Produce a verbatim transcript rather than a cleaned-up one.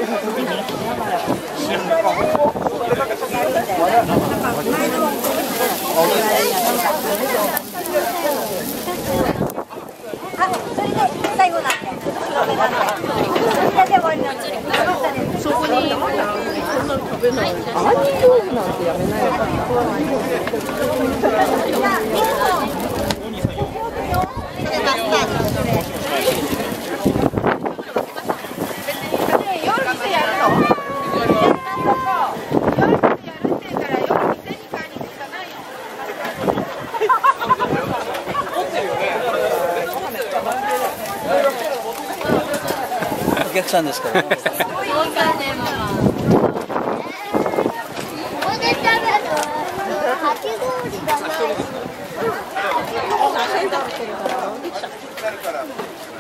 最後なんで。そこに。食べない。アニ豆腐なんてやめないよ。 お客さんですからね。 かき氷がない。